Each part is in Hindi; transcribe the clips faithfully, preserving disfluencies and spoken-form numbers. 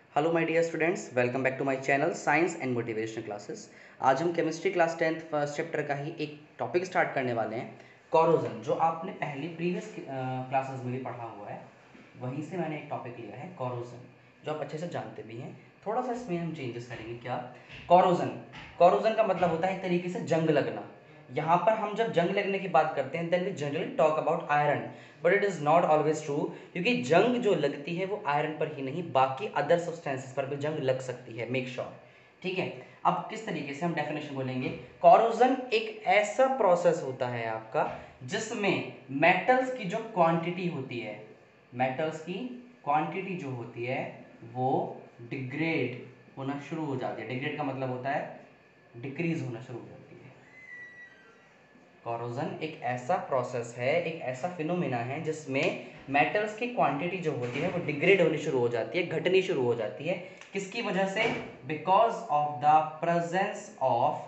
Hello my dear students, welcome back to my channel science and motivational classes. आज हम chemistry class tenth first chapter का ही एक टॉपिक स्टार्ट करने वाले हैं, कोरोजन, जो आपने पहले प्रीवियस क्लासेस में भी पढ़ा हुआ है। वहीं से मैंने एक टॉपिक लिया है कोरोजन, जो आप अच्छे से जानते भी हैं। थोड़ा सा इसमें हम चेंजेस करेंगे। क्या कोरोजन कोरोजन का मतलब होता है एक तरीके से जंग लगना। यहाँ पर हम जब जंग लगने की बात करते हैं then we generally talk about iron, but it is not always true, क्योंकि जंग जो लगती है वो आयरन पर ही नहीं बाकी अदर सब्सटेंसेस पर भी जंग लग सकती है। मेक श्योर, ठीक है। अब किस तरीके से हम डेफिनेशन बोलेंगे। कोरोजन एक ऐसा प्रोसेस होता है आपका जिसमें मेटल्स की जो क्वांटिटी होती है, मेटल्स की क्वांटिटी जो होती है वो डिग्रेड होना शुरू हो जाती है। डिग्रेड का मतलब होता है डिक्रीज होना शुरू हो जाती है। कोरोजन एक ऐसा प्रोसेस है, एक ऐसा फिनोमेना है जिसमें मेटल्स की क्वांटिटी जो होती है वो डिग्रेड होनी शुरू हो जाती है, घटनी शुरू हो जाती है। किसकी वजह से? Because of the presence of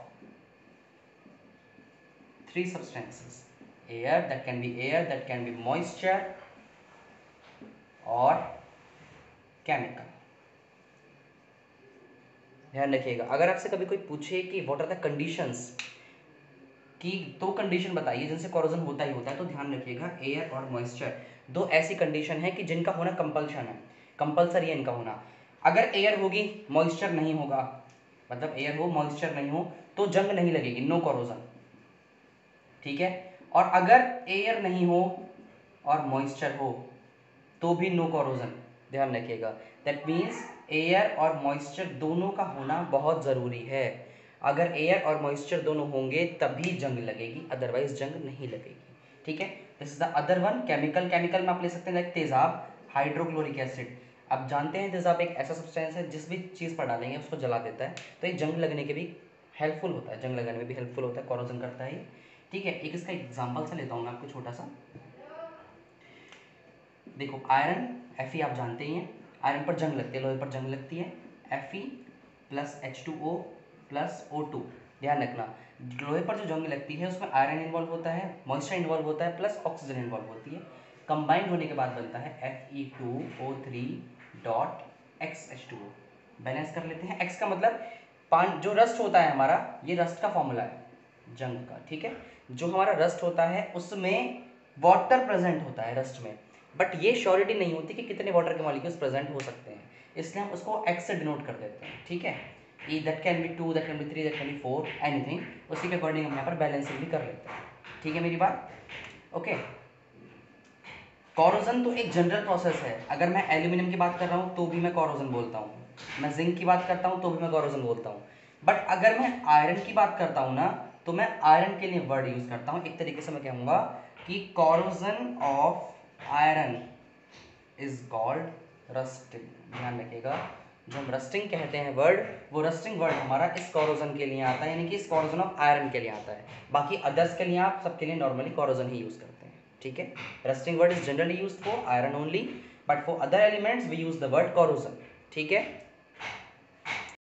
three substances, air, that can be air, that can be moisture और केमिकल। ध्यान रखिएगा, अगर आपसे कभी कोई पूछे कि व्हाट आर द कंडीशंस कि दो कंडीशन बताइए जिनसे कोरोजन होता ही होता है, तो ध्यान रखिएगा एयर और मॉइस्चर दो ऐसी कंडीशन है कि जिनका होना कंपल्शन है, कंपल्सरी है इनका होना। अगर एयर होगी मॉइस्चर नहीं होगा, मतलब एयर हो मॉइस्चर नहीं हो तो जंग नहीं लगेगी, नो कोरोजन, ठीक है। और अगर एयर नहीं हो और मॉइस्चर हो तो भी नो कोरोजन। ध्यान रखिएगा, दैट मीन्स एयर और मॉइस्चर दोनों का होना बहुत ज़रूरी है। अगर एयर और मॉइस्चर दोनों होंगे तभी जंग लगेगी, अदरवाइज जंग नहीं लगेगी, ठीक है। This is the other one, chemical. Chemical में आप ले सकते हैं लाइक तेजाब, हाइड्रोक्लोरिक एसिड। आप जानते हैं तेजाब एक ऐसा सब्सटेंस है जिस भी चीज़ पर डालेंगे उसको जला देता है, तो ये जंग लगने के भी हेल्पफुल होता है, जंग लगाने में भी हेल्पफुल होता है, कोरोजन करता है, ठीक है। एक इसका एग्जाम्पल सा लेता हूँ मैं आपको छोटा सा। देखो आयरन, एफ आप जानते ही हैं, आयरन पर जंग लगती है, लोहे पर जंग लगती है, F plus H two O plus O two. ध्यान रखना, लोहे पर जो जंग लगती है उसमें आयरन इन्वॉल्व होता है, मॉइस्चर इन्वॉल्व होता है, प्लस ऑक्सीजन इन्वॉल्व होती है। कंबाइंड होने के बाद बनता है F E two O three dot X H two O. Balance कर लेते हैं। एक्स का मतलब पान जो रस्ट होता है हमारा, ये रस्ट का फॉर्मूला है जंग का, ठीक है। जो हमारा रस्ट होता है उसमें वाटर प्रेजेंट होता है रस्ट में, बट ये श्योरिटी नहीं होती कि कितने वाटर के मॉलिक्यूल्स प्रेजेंट हो सकते हैं, इसलिए हम उसको एक्स से डिनोट कर देते हैं, ठीक है। ई that can be two, that can be three, that can be four, anything. उसी के अकॉर्डिंग हम यहाँ पर बैलेंसिंग भी कर लेते हैं, ठीक है मेरी बात, ओके। कोरोजन तो एक जनरल प्रोसेस है। अगर मैं एल्यूमिनियम की बात कर रहा हूँ तो भी मैं कोरोजन बोलता हूँ, मैं जिंक की बात करता हूँ तो भी मैं कोरोजन बोलता हूँ, बट अगर मैं आयरन की बात करता हूँ ना तो मैं आयरन के लिए वर्ड यूज करता हूँ। एक तरीके से मैं कहूँगा कि corrosion of iron is called rusting. ध्यान रखिएगा, जो हम रस्टिंग कहते हैं वर्ड, वो रस्टिंग वर्ड हमारा इस कोरोजन के लिए आता है, यानी कि इस कोरोजन ऑफ आयरन के लिए आता है। बाकी अदर्स के लिए आप सबके लिए नॉर्मली कोरोजन ही यूज करते हैं, ठीक है। Rusting word is generally used for iron only, but for other elements we use the word corrosion, ठीक है।